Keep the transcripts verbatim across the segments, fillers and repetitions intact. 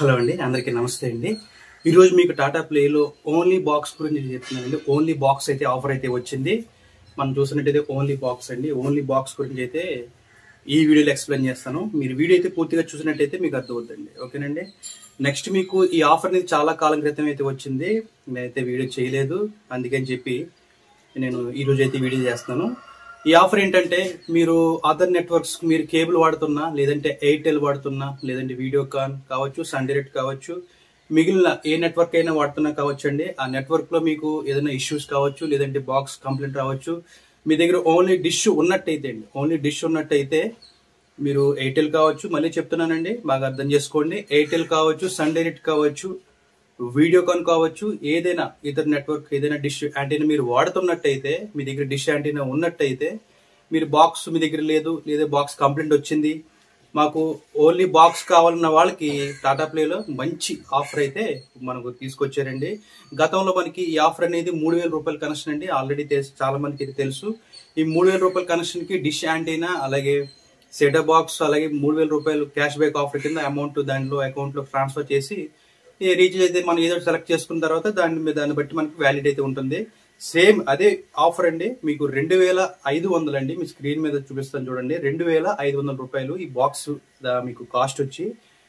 Hello అండి, అందరికీ నమస్తే అండి. ఈరోజు మీకు టాటా ప్లేలో ఓన్లీ బాక్స్ గురించి చెప్తున్నానండి. ఓన్లీ బాక్స్ అయితే ఆఫర్ అయితే వచ్చింది. మనం చూసినట్టయితే ఓన్లీ బాక్స్ అండి. ఓన్లీ బాక్స్ గురించి అయితే ఈ వీడియోలో ఎక్స్ప్లెయిన్ చేస్తాను. మీరు వీడియో అయితే పూర్తిగా చూసినట్టయితే మీకు అర్థమవుతుంది. ఓకేనండి. నెక్స్ట్ మీకు ఈ ఆఫర్ అనేది చాలా కాలం క్రితం అయితే వచ్చింది. నేనైతే వీడియో చేయలేదు, అందుకని చెప్పి నేను ఈ రోజు అయితే వీడియో చేస్తున్నాను. ఈ ఆఫర్ ఏంటంటే, మీరు అదర్ నెట్వర్క్స్ మీరు కేబుల్ వాడుతున్నా, లేదంటే ఎయిర్టెల్ వాడుతున్నా, లేదంటే వీడియోకాన్ కావచ్చు, సన్ డైరెక్ట్ కావచ్చు, మిగిలిన ఏ నెట్వర్క్ అయినా వాడుతున్నా కావచ్చు అండి. ఆ నెట్వర్క్ లో మీకు ఏదైనా ఇష్యూస్ కావచ్చు, లేదంటే బాక్స్ కంప్లైంట్ రావచ్చు. మీ దగ్గర ఓన్లీ డిష్ ఉన్నట్టయితే అండి ఓన్లీ డిష్ ఉన్నట్టయితే మీరు ఎయిర్టెల్ కావచ్చు, మళ్ళీ చెప్తున్నానండి బాగా అర్థం చేసుకోండి, ఎయిర్టెల్ కావచ్చు, సన్ డైరెక్ట్ కావచ్చు, వీడియోకాన్ కావచ్చు, ఏదైనా ఇతర నెట్వర్క్ ఏదైనా డిష్ యాంటీనా మీరు వాడుతున్నట్టయితే, మీ దగ్గర డిష్ యాంటీనా ఉన్నట్టయితే, మీరు బాక్స్ మీ దగ్గర లేదు, లేదా బాక్స్ కంప్లైంట్ వచ్చింది, మాకు ఓన్లీ బాక్స్ కావాలన్న వాళ్ళకి టాటా ప్లేలో మంచి ఆఫర్ అయితే మనకు తీసుకొచ్చారండి. గతంలో మనకి ఈ ఆఫర్ అనేది మూడు వేల రూపాయల కనెక్షన్ అండి. ఆల్రెడీ తెలుసు, చాలా మందికి ఇది తెలుసు. ఈ మూడు వేల రూపాయల కనెక్షన్ కి డిష్ యాంటీనా, అలాగే సెటప్ బాక్స్, అలాగే మూడు వేల రూపాయలు క్యాష్ బ్యాక్ ఆఫర్ కింద అమౌంట్ దాంట్లో అకౌంట్ లో ట్రాన్స్ఫర్ చేసి, రీఛార్జ్ అయితే మనం ఏదో సెలెక్ట్ చేసుకున్న తర్వాత దాని దాన్ని బట్టి మనకి వ్యాలిడ్ అయితే ఉంటుంది. సేమ్ అదే ఆఫర్ అండి. మీకు రెండు వేల ఐదు వందలు అండి. మీ స్క్రీన్ మీద చూపిస్తాను చూడండి. రెండు వేల ఐదు వందల రూపాయలు ఈ బాక్స్ మీకు కాస్ట్ వచ్చి.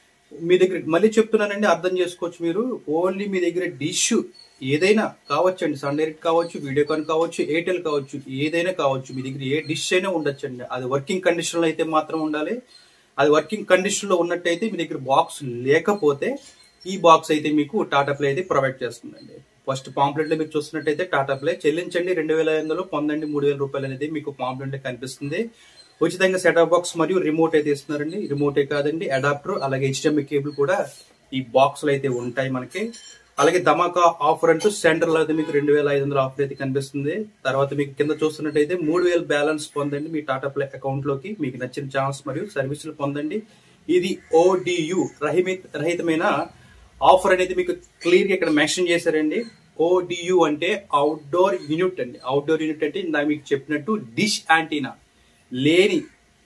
మీ దగ్గర మళ్ళీ చెప్తున్నానండి, అర్థం చేసుకోవచ్చు మీరు. ఓన్లీ మీ దగ్గర డిష్ ఏదైనా కావచ్చు అండి, సన్ డైరెక్ట్ కావచ్చు, వీడియోకాన్ కావచ్చు, ఎయిర్టెల్ కావచ్చు, ఏదైనా కావచ్చు, మీ దగ్గర ఏ డిష్ అయినా ఉండొచ్చు అండి. అది వర్కింగ్ కండిషన్ లో అయితే మాత్రం ఉండాలి. అది వర్కింగ్ కండిషన్ లో ఉన్నట్టయితే, మీ దగ్గర బాక్స్ లేకపోతే ఈ బాక్స్ అయితే మీకు టాటా ప్లే అయితే ప్రొవైడ్ చేస్తుందండి. ఫస్ట్ పాంప్లెట్ లో మీరు చూస్తున్నట్టయితే టాటా ప్లే చెల్లించండి రెండు వేల ఐదు వందలు, పొందండి మూడు వేల రూపాయలు అనేది మీకు పాంప్లెట్ లో కనిపిస్తుంది. ఉచితంగా సెటప్ బాక్స్ మరియు రిమోట్ అయితే ఇస్తున్నారండి. రిమోటే కాదండి, అడాప్టర్, అలాగే హెచ్డిఎంఐ కేబుల్ కూడా ఈ బాక్స్ లో అయితే ఉంటాయి మనకి. అలాగే ధమాకా ఆఫర్ అంటూ సెంటర్ లో అయితే మీకు రెండు వేల ఐదు వందల ఆఫర్ అయితే కనిపిస్తుంది. తర్వాత మీకు కింద చూస్తున్నట్టయితే మూడు వేల బ్యాలెన్స్ పొందండి మీ టాటా ప్లే అకౌంట్ లోకి. మీకు నచ్చిన ఛాన్స్ మరియు సర్వీసులు పొందండి. ఇది ఓడియు రహితమైన ఆఫర్ అనేది మీకు క్లియర్ గా ఇక్కడ మెన్షన్ చేశారండి. ఓడియు అంటే అవుట్డోర్ యూనిట్ అండి. అవుట్డోర్ యూనిట్ అంటే ఇందాక మీకు చెప్పినట్టు డిష్ యాంటీనా లేని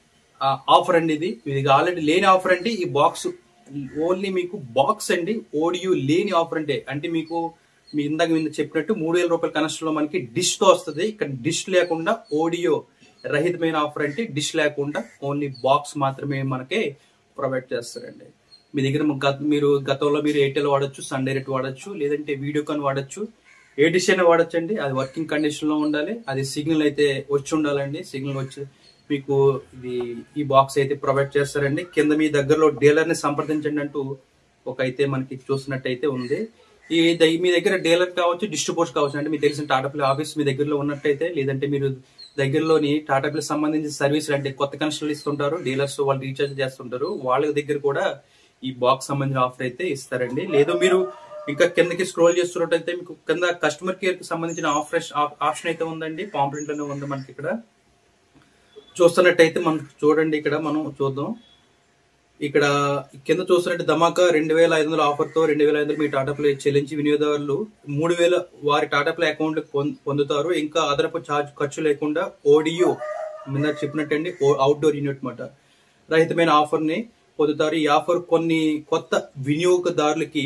ఆఫర్ అండి. ఇది ఇది ఆల్రెడీ లేని ఆఫర్ అంటే ఈ బాక్స్ ఓన్లీ మీకు బాక్స్ అండి. ఓడియు లేని ఆఫర్ అంటే అంటే మీకు మీ ఇందాక మీద చెప్పినట్టు మూడు వేల రూపాయల కనెక్షన్ లో మనకి డిష్ తో వస్తుంది. ఇక్కడ డిష్ లేకుండా ఓడియో రహితమైన ఆఫర్ అంటే డిష్ లేకుండా ఓన్లీ బాక్స్ మాత్రమే మనకి ప్రొవైడ్ చేస్తారండి. మీ దగ్గర మీరు గతంలో మీరు ఎయిర్టెల్ వాడచ్చు, సన్ డైరెక్ట్ వాడచ్చు, లేదంటే వీడియోకాన్ వాడచ్చు, ఏ డిష్ అయినా వాడచ్చు అండి. అది వర్కింగ్ కండిషన్ లో ఉండాలి. అది సిగ్నల్ అయితే వచ్చి ఉండాలండి. సిగ్నల్ వచ్చి మీకు ఇది ఈ బాక్స్ అయితే ప్రొవైడ్ చేస్తారండి. కింద మీ దగ్గరలో డీలర్ ని సంప్రదించండి అంటూ ఒక అయితే మనకి చూసినట్టయితే ఉంది. ఈ మీ దగ్గర డీలర్ కావచ్చు, డిస్ట్రిబ్యూటర్ కావచ్చు, అంటే మీకు తెలిసిన టాటా ప్లే ఆఫీస్ మీ దగ్గరలో ఉన్నట్టయితే, లేదంటే మీరు దగ్గరలోని టాటా ప్లే సంబంధించిన సర్వీసులు అంటే కొత్త కనెక్షన్లు ఇస్తుంటారు, డీలర్స్ వాళ్ళు రీఛార్జ్ చేస్తుంటారు, వాళ్ళ దగ్గర కూడా ఈ బాక్స్ సంబంధించిన ఆఫర్ అయితే ఇస్తారండి. లేదు మీరు ఇంకా కిందకి స్క్రోల్ చేస్తున్నట్టయితే మీకు కింద కస్టమర్ కేర్ కి సంబంధించిన ఆఫర్ ఆప్షన్ అయితే ఉందండి. పాంప్లెంట్ లోనే ఉంది మనకి. ఇక్కడ చూస్తున్నట్టయితే మనం చూడండి, ఇక్కడ మనం చూద్దాం. ఇక్కడ కింద చూస్తున్నట్టు ధమాకా రెండు వేల ఐదు వందల ఆఫర్ తో రెండు వేల ఐదు వందలు మీ టాటా ప్లే చెల్లించి వినియోగదారులు మూడు వేల వారి టాటా ప్లే అకౌంట్ పొందుతారు. ఇంకా అదనపు ఛార్జ్ ఖర్చు లేకుండా ఓడియో మీద చెప్పినట్టండి అవుట్డోర్ యూనిట్ మాట రహితమైన ఆఫర్ ని పొందుతారు. ఈ ఆఫర్ కొన్ని కొత్త వినియోగదారులకి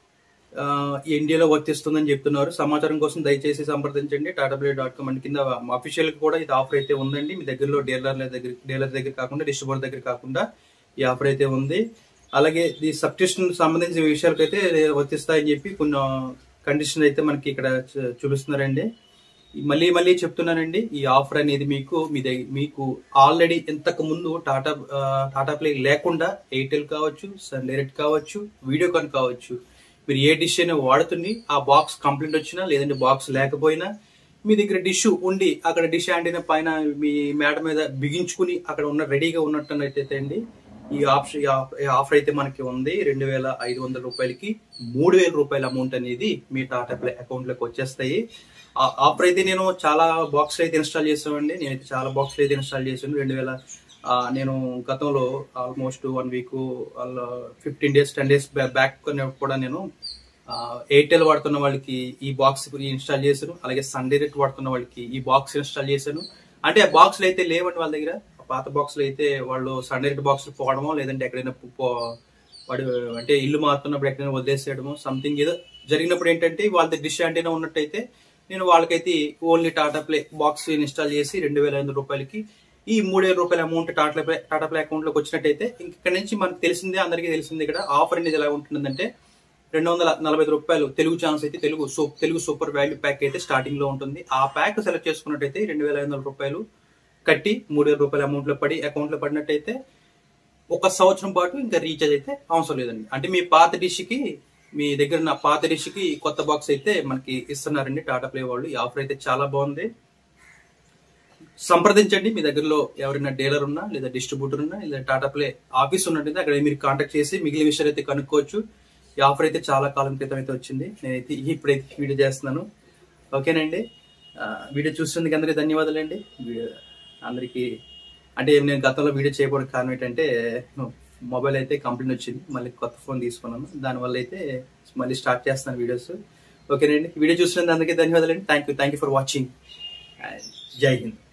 ఇండియాలో వర్తిస్తుందని చెప్తున్నారు. సమాచారం కోసం దయచేసి సంప్రదించండి Tata Play dot com and కింద అఫీషియల్ కూడా ఇది ఆఫర్ అయితే ఉందండి. మీ దగ్గరలో డీలర్ దగ్గర డీలర్ దగ్గర కాకుండా, డిస్ట్రిబ్యూటర్ దగ్గర కాకుండా ఈ ఆఫర్ అయితే ఉంది. అలాగే ఈ సబ్స్క్రిప్షన్ సంబంధించిన విషయాలకైతే వర్తిస్తాయని చెప్పి కొన్ని కండిషన్ అయితే మనకి ఇక్కడ చూపిస్తున్నారండి. మళ్ళీ మళ్ళీ చెప్తున్నానండి, ఈ ఆఫర్ అనేది మీకు మీ దగ్గర మీకు ఆల్రెడీ ఇంతకు ముందు టాటా టాటా ప్లే లేకుండా ఎయిర్టెల్ కావచ్చు, సన్ డైరెక్ట్ కావచ్చు, వీడియోకాన్ కావచ్చు, మీరు ఏ డిష్ అయినా వాడుతుంది, ఆ బాక్స్ కంప్లైంట్ వచ్చినా, లేదంటే బాక్స్ లేకపోయినా, మీ దగ్గర డిష్ ఉండి అక్కడ డిష్ యాంటీనా పైన మీ మేడ మీద బిగించుకుని అక్కడ ఉన్న రెడీగా ఉన్నట్టయితే అండి, ఈ ఆప్షన్ ఈ ఆఫర్ అయితే మనకి ఉంది. రెండు వేల ఐదు వందల రూపాయలకి మూడు వేల రూపాయల అమౌంట్ అనేది మీ టాటా ప్లే అకౌంట్ లోకి వచ్చేస్తాయి. ఆఫర్ అయితే నేను చాలా బాక్స్ అయితే ఇన్స్టాల్ చేసామండి. నేనైతే చాలా బాక్స్ అయితే ఇన్స్టాల్ చేసాను. రెండు వేల నేను గతంలో almost one week fifteen days ten days back కూడా నేను ఎయిర్టెల్ వాడుతున్న వాళ్ళకి ఈ బాక్స్ ఇన్స్టాల్ చేశాను. అలాగే సన్ డైరెక్ట్ వాడుతున్న వాళ్ళకి ఈ బాక్స్ ఇన్స్టాల్ చేశాను. అంటే ఆ బాక్స్లు అయితే లేవండి వాళ్ళ దగ్గర. పాత బాక్స్లు అయితే వాళ్ళు సన్ డైరెక్ట్ బాక్స్ పోవడమో, లేదంటే ఎక్కడైనా వాడు అంటే ఇల్లు మారుతున్నప్పుడు ఎక్కడైనా వదిలేసేయడము సంథింగ్ ఏదో జరిగినప్పుడు ఏంటంటే వాళ్ళది డిష్ యాంటీనా ఉన్నట్టయితే నేను వాళ్ళకైతే only Tata Play box install చేసి రెండు వేల ఐదు రూపాయలకి ఈ మూడు వేల రూపాయల amount Tata Play Tata Play account లోకి వచ్చినట్టయితే ఇక్కడ నుంచి మనకు తెలిసిందే, అందరికీ తెలిసిందే. ఇక్కడ ఆఫర్ అనేది ఎలా ఉంటుందంటే రెండు వందల నలభై ఐదు రూపాయలు తెలుగు ఛానల్స్ అయితే తెలుగు సూప్ తెలుగు సూపర్ వాల్యూ ప్యాక్ అయితే స్టార్టింగ్ లో ఉంటుంది. ఆ ప్యాక్ సెలెక్ట్ చేసుకున్నట్టయితే రెండు వేల ఐదు వందల రూపాయలు కట్టి మూడు వేల రూపాయల అమౌంట్ లో పడి అకౌంట్ లో పడినట్టయితే ఒక సంవత్సరం పాటు ఇంకా రీఛార్జ్ అయితే అవసరం లేదండి. అంటే మీ పాత డిష్ కి మీ దగ్గర నా పాత డిష్ కి కొత్త బాక్స్ అయితే మనకి ఇస్తున్నారండి టాటా ప్లే వాళ్ళు. ఈ ఆఫర్ అయితే చాలా బాగుంది. సంప్రదించండి. మీ దగ్గరలో ఎవరైనా డీలర్ ఉన్నా లేదా డిస్ట్రిబ్యూటర్ ఉన్నా లేదా టాటా ప్లే ఆఫీస్ ఉన్నట్టయితే అక్కడ మీరు కాంటాక్ట్ చేసి మిగిలిన విషయాలు అయితే కనుక్కోవచ్చు. ఈ ఆఫర్ అయితే చాలా కాలం క్రితం అయితే వచ్చింది. నేనైతే ఇప్పుడైతే వీడియో చేస్తున్నాను. ఓకేనండి. వీడియో చూసినందుకు అందరికీ ధన్యవాదాలండి. అందరికీ అంటే నేను గతంలో వీడియో చేయకపోవడానికి కారణం ఏంటంటే మొబైల్ అయితే కంప్లైంట్ వచ్చింది, మళ్ళీ కొత్త ఫోన్ తీసుకున్నాను. దానివల్ల అయితే మళ్ళీ స్టార్ట్ చేస్తాను వీడియోస్. ఓకేనండి. వీడియో చూసినందుకు అందరికీ ధన్యవాదాలండి. Thank you thank you for watching. జై హింద్.